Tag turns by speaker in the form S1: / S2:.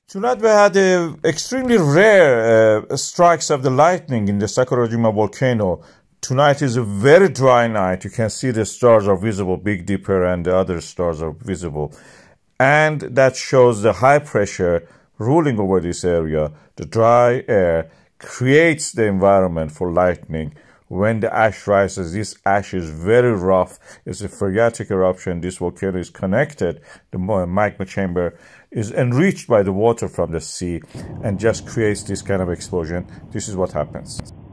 S1: Tonight we had extremely rare strikes of the lightning in the Sakurajima volcano. Tonight is a very dry night. You can see the stars are visible, Big Dipper and the other stars are visible. And that shows the high pressure ruling over this area. The dry air creates the environment for lightning. When the ash rises, this ash is very rough. It's a phreatic eruption. This volcano is connected. The magma chamber is enriched by the water from the sea and just creates this kind of explosion. This is what happens.